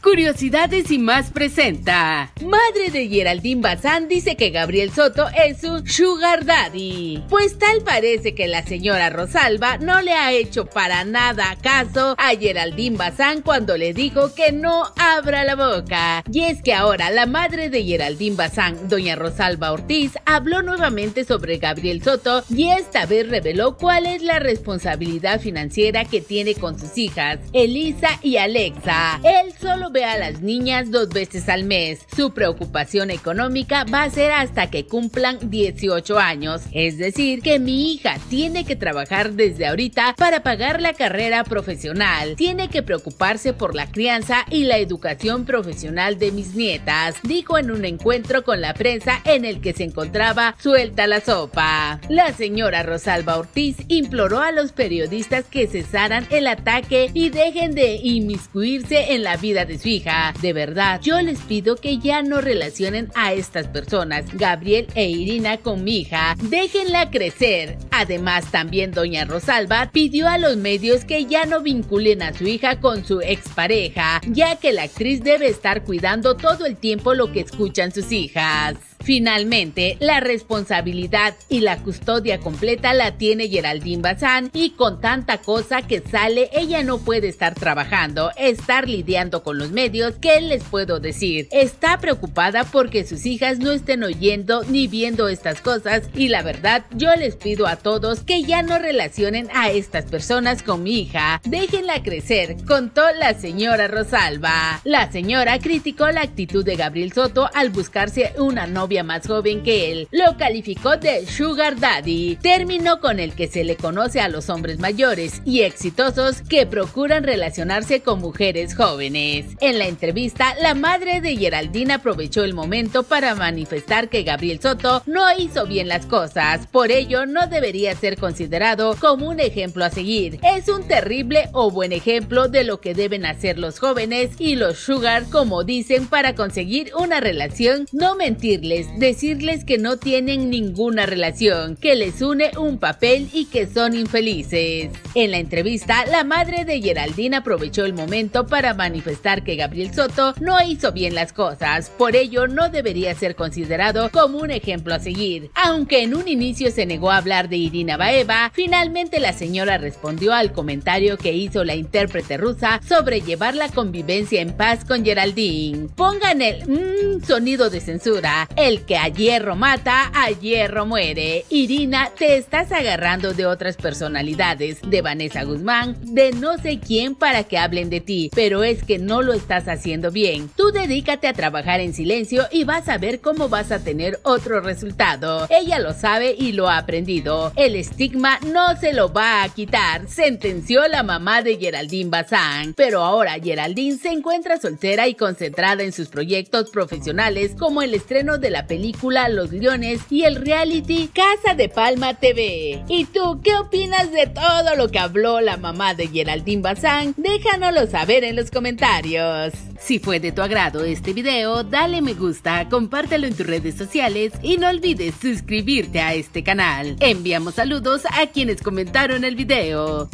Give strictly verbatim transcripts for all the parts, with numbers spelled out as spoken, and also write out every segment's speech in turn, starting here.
Curiosidades y más presenta. Madre de Geraldine Bazán dice que Gabriel Soto es un sugar daddy. Pues tal parece que la señora Rosalba no le ha hecho para nada caso a Geraldine Bazán cuando le dijo que no abra la boca. Y es que ahora la madre de Geraldine Bazán, doña Rosalba Ortiz, habló nuevamente sobre Gabriel Soto y esta vez reveló cuál es la responsabilidad financiera que tiene con sus hijas, Elisa y Alexa. Él solo ve a las niñas dos veces al mes. Su preocupación económica va a ser hasta que cumplan dieciocho años. Es decir, que mi hija tiene que trabajar desde ahorita para pagar la carrera profesional. Tiene que preocuparse por la crianza y la educación profesional de mis nietas, dijo en un encuentro con la prensa en el que se encontraba suelta la sopa. La señora Rosalba Ortiz imploró a los periodistas que cesaran el ataque y dejen de inmiscuirse en la vida de su hija. De verdad, yo les pido que ya no relacionen a estas personas, Gabriel e Irina, con mi hija. Déjenla crecer. Además, también doña Rosalba pidió a los medios que ya no vinculen a su hija con su expareja, ya que la actriz debe estar cuidando todo el tiempo lo que escuchan sus hijas. Finalmente, la responsabilidad y la custodia completa la tiene Geraldine Bazán y con tanta cosa que sale, ella no puede estar trabajando, estar lidiando con los medios. ¿Qué les puedo decir? Está preocupada porque sus hijas no estén oyendo ni viendo estas cosas y la verdad, yo les pido a todos que ya no relacionen a estas personas con mi hija. Déjenla crecer, contó la señora Rosalba. La señora criticó la actitud de Gabriel Soto al buscarse una novia más joven que él. Lo calificó de sugar daddy, término con el que se le conoce a los hombres mayores y exitosos que procuran relacionarse con mujeres jóvenes. En la entrevista, la madre de Geraldine aprovechó el momento para manifestar que Gabriel Soto no hizo bien las cosas, por ello no debería ser considerado como un ejemplo a seguir. Es un terrible o buen ejemplo de lo que deben hacer los jóvenes y los sugar, como dicen, para conseguir una relación. No mentirles, decirles que no tienen ninguna relación, que les une un papel y que son infelices. En la entrevista, la madre de Geraldine aprovechó el momento para manifestar que Gabriel Soto no hizo bien las cosas, por ello no debería ser considerado como un ejemplo a seguir. Aunque en un inicio se negó a hablar de Irina Baeva, finalmente la señora respondió al comentario que hizo la intérprete rusa sobre llevar la convivencia en paz con Geraldine. Pongan el mmm sonido de censura. El que a hierro mata, a hierro muere. Irina, te estás agarrando de otras personalidades, de Vanessa Guzmán, de no sé quién para que hablen de ti, pero es que no lo estás haciendo bien. Tú dedícate a trabajar en silencio y vas a ver cómo vas a tener otro resultado. Ella lo sabe y lo ha aprendido. El estigma no se lo va a quitar, sentenció la mamá de Geraldine Bazán. Pero ahora Geraldine se encuentra soltera y concentrada en sus proyectos profesionales como el estreno de la película Los Leones y el reality Casa de Palma T V. ¿Y tú qué opinas de todo lo que habló la mamá de Geraldine Bazán? Déjanoslo saber en los comentarios. Si fue de tu agrado este video, dale me gusta, compártelo en tus redes sociales y no olvides suscribirte a este canal. Enviamos saludos a quienes comentaron el video.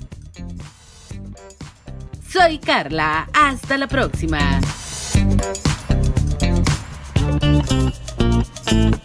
Soy Carla, hasta la próxima. Thank you.